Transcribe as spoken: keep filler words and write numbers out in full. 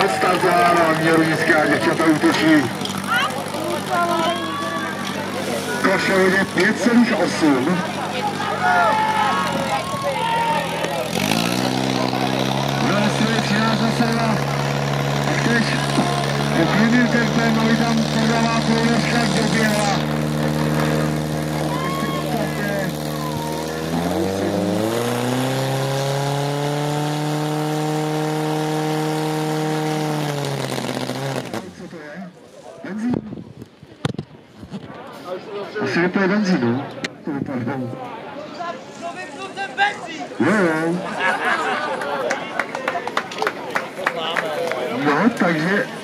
Nastartováno, měrujícká děvčata útočí. Koševodě pět celých osm. Vylesuje přináš za sebe. A teď poklidným tempem, aby tam prodává půlnožka doběhla. Asi vypije benzínu. To vypadá. To vypnu ten benzín! Jo, jo. No, takže